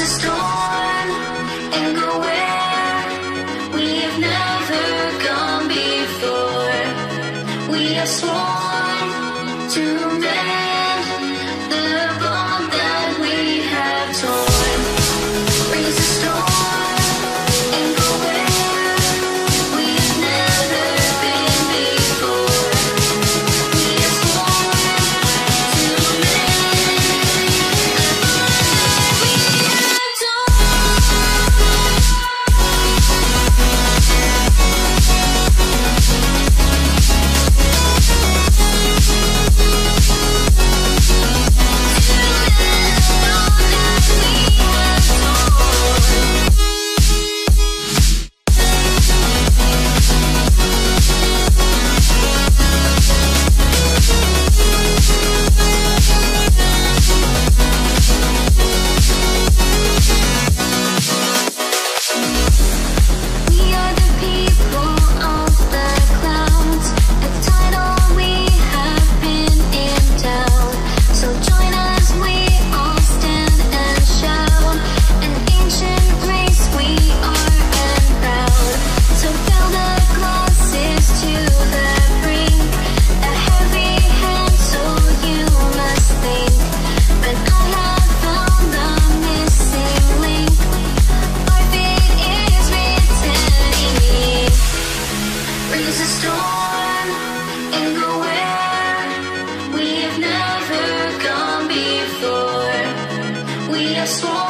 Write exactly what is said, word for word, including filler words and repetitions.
a storm and go where we have never gone before. We have sworn to mend the bond that we have torn. Raise a storm and go where we have never been before. We have sworn to mend the bond that we have sworn